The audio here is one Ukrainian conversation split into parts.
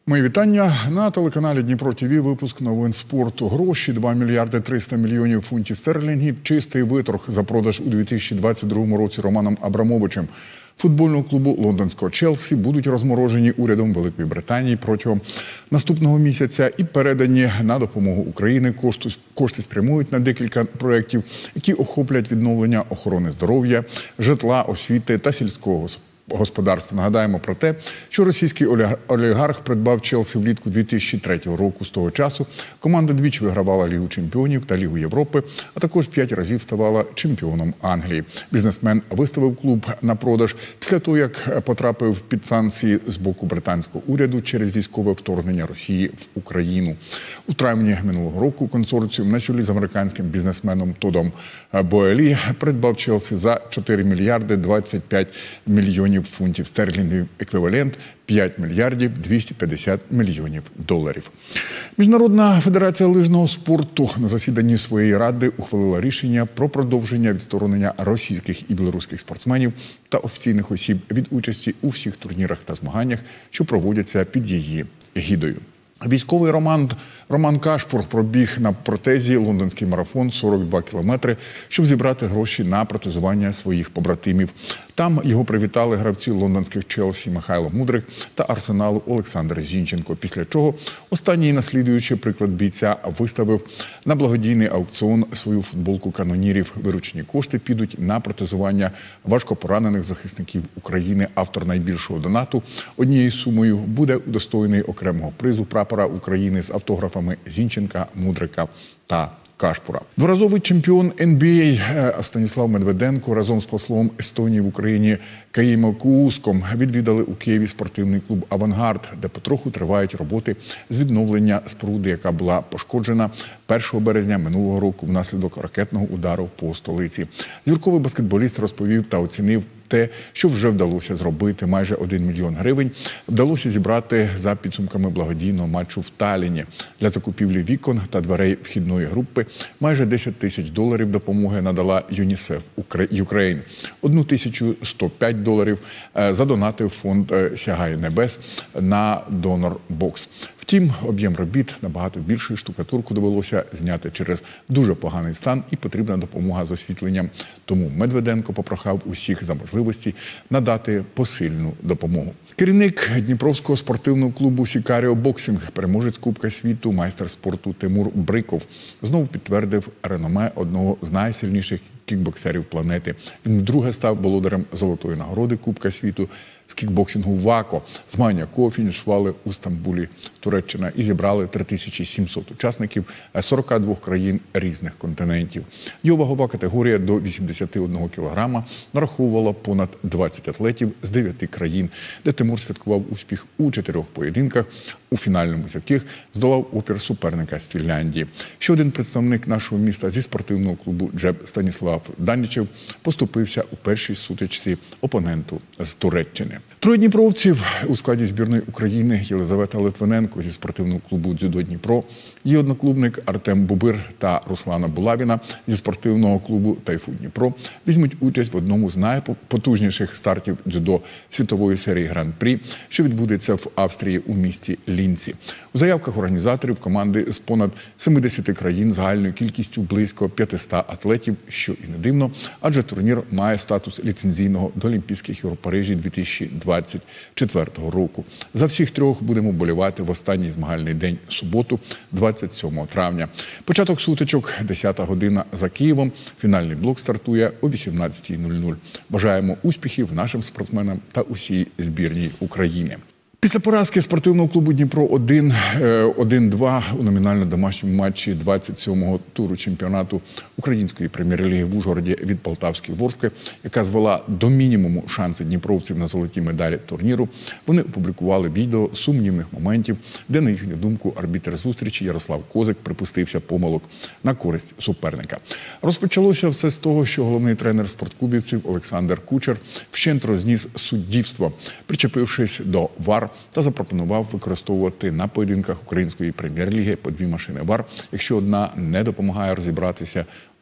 Мої вітання. На телеканалі Дніпро ТВ випуск новин спорту. Гроші 2 мільярди 300 мільйонів фунтів стерлінгів. Чистий виторг за продаж у 2022 році Романом Абрамовичем футбольного клубу лондонського Челсі будуть розморожені урядом Великої Британії протягом наступного місяця і передані на допомогу Україні. Кошти спрямують на декілька проєктів, які охоплять відновлення охорони здоров'я, житла, освіти та сільського господарства. Нагадаємо про те, що російський олігарх придбав Челсі влітку 2003 року. З того часу команда двічі вигравала Лігу чемпіонів та Лігу Європи, а також 5 разів ставала чемпіоном Англії. Бізнесмен виставив клуб на продаж після того, як потрапив під санкції з боку британського уряду через військове вторгнення Росії в Україну. У травні минулого року консорціум на чолі з американським бізнесменом Тодом Боелі придбав Челсі за 4 мільярди 25 мільйонів фунтів стерлінгів, еквівалент 5 мільярдів 250 мільйонів доларів. Міжнародна федерація лижного спорту на засіданні своєї ради ухвалила рішення про продовження відсторонення російських і білоруських спортсменів та офіційних осіб від участі у всіх турнірах та змаганнях, що проводяться під її егідою. Військовий Роман Кашпур пробіг на протезі лондонський марафон 42 кілометри, щоб зібрати гроші на протезування своїх побратимів. Там його привітали гравці лондонських Челсі Михайло Мудрик та Арсеналу Олександр Зінченко. Після чого останній, наслідуючи приклад бійця, виставив на благодійний аукціон свою футболку канонірів. Виручені кошти підуть на протезування важкопоранених захисників України. Автор найбільшого донату однією сумою буде удостоєний окремого призу прапора України з автографами Зінченка, Мудрика та Кашпура. Дворазовий чемпіон НБА Станіслав Медведенко разом з послом Естонії в Україні Каїмо Кууском відвідали у Києві спортивний клуб «Авангард», де потроху тривають роботи з відновлення споруди, яка була пошкоджена 1 березня минулого року внаслідок ракетного удару по столиці. Зірковий баскетболіст розповів та оцінив те, що вже вдалося зробити. Майже 1 мільйон гривень вдалося зібрати за підсумками благодійного матчу в Талліні. Для закупівлі вікон та дверей вхідної групи майже 10 тисяч доларів допомоги надала ЮНІСЕФ Україн. 1105 доларів задонатив фонд «Сягає небес» на Донор-бокс. Втім, об'єм робіт набагато більший, штукатурку довелося зняти через дуже поганий стан і потрібна допомога з освітленням. Тому Медведенко попрохав усіх за можливості надати посильну допомогу. Керівник Дніпровського спортивного клубу «Сікаріо Боксинг», переможець Кубка світу, майстер спорту Тимур Бриков знову підтвердив реноме одного з найсильніших кікбоксерів планети. Він вдруге став володарем золотої нагороди Кубка світу з кікбоксингу «ВАКО», змагання якого фінішували у Стамбулі, Туреччина, і зібрали 3700 учасників 42 країн різних континентів. Його вагова категорія до 81 кілограма нараховувала понад 20 атлетів з 9 країн, де Тимур святкував успіх у 4 поєдинках, у фінальному з яких здолав опір суперника з Фінляндії. Ще один представник нашого міста зі спортивного клубу «Джеб» Станіслав Данічев поступився у першій сутичці опоненту з Туреччини. Троє дніпровців у складі збірної України: Єлизавета Литвиненко зі спортивного клубу «Дзюдо Дніпро», її одноклубник Артем Бубир та Руслана Булавіна зі спортивного клубу «Тайфун Дніпро» візьмуть участь в одному з найпотужніших стартів дзюдо світової серії Гран-прі, що відбудеться в Австрії у місті Лінці. У заявках організаторів команди з понад 70 країн загальною кількістю близько 500 атлетів, що і не дивно, адже турнір має статус ліцензійного до Олімпійських ігор у Парижі 2024 року. За всіх трьох будемо вболівати в останній змагальний день суботу, 27 травня. Початок сутичок – 10 година за Києвом. Фінальний блок стартує о 18:00. Бажаємо успіхів нашим спортсменам та усій збірній України. Після поразки спортивного клубу «Дніпро 1-2 у номінально домашньому матчі 27-го туру чемпіонату Української прем'єр-ліги в Ужгороді від Полтавської Ворскли, яка звела до мінімуму шанси дніпровців на золоті медалі турніру, вони опублікували відео сумнівних моментів, де, на їхню думку, арбітр зустрічі Ярослав Козик припустився помилок на користь суперника. Розпочалося все з того, що головний тренер спортклубівців Олександр Кучер вщент розніс суддівство, причепившись до ВАР та запропонував використовувати на поєдинках Української прем'єр-ліги по 2 машини ВАР, якщо одна не допомагає розібратися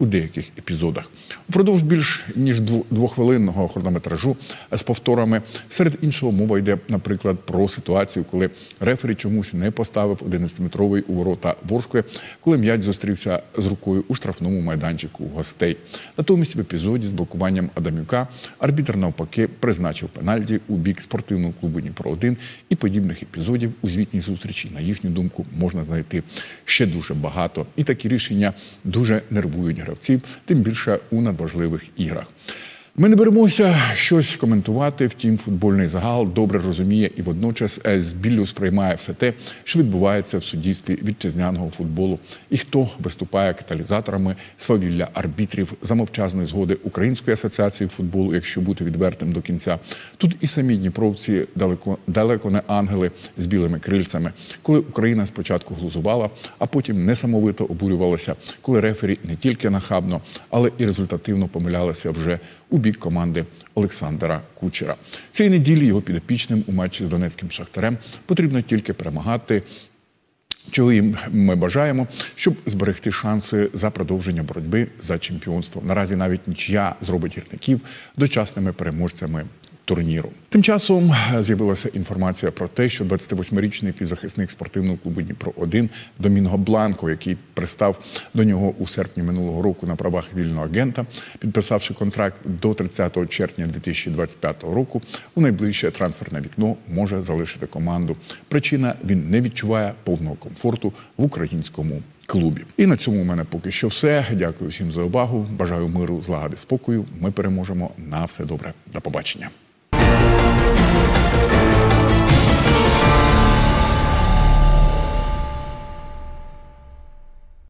у деяких епізодах. Упродовж більш ніж двоххвилинного хронометражу з повторами, серед іншого мова йде, наприклад, про ситуацію, коли рефері чомусь не поставив 11-метровий у ворота Ворскли, коли м'яч зустрівся з рукою у штрафному майданчику гостей. Натомість в епізоді з блокуванням Адамюка арбітр навпаки призначив пенальті у бік спортивного клубу Дніпро-1, і подібних епізодів у звітній зустрічі, на їхню думку, можна знайти ще дуже багато. І такі рішення дуже нервують гравців, тим більше у надважливих іграх. Ми не беремося щось коментувати, втім футбольний загал добре розуміє і водночас з біллю сприймає все те, що відбувається в суддівстві вітчизняного футболу, і хто виступає каталізаторами свавілля арбітрів за мовчазної згоди Української асоціації футболу, якщо бути відвертим до кінця. Тут і самі дніпровці далеко не ангели з білими крильцями, коли Україна спочатку глузувала, а потім несамовито обурювалася, коли рефері не тільки нахабно, але і результативно помилялися вже у бік команди Олександра Кучера. Цієї неділі його підопічним у матчі з Донецьким Шахтарем потрібно тільки перемагати, чого їм ми бажаємо, щоб зберегти шанси за продовження боротьби за чемпіонство. Наразі навіть нічия зробить гірників дочасними переможцями турніру. Тим часом з'явилася інформація про те, що 28-річний півзахисник спортивного клубу Дніпро-1 Домінго Бланко, який пристав до нього у серпні минулого року на правах вільного агента, підписавши контракт до 30 червня 2025 року, у найближче трансферне вікно може залишити команду. Причина – він не відчуває повного комфорту в українському клубі. І на цьому у мене поки що все. Дякую всім за увагу. Бажаю миру, злагоди, спокою. Ми переможемо. На все добре. До побачення.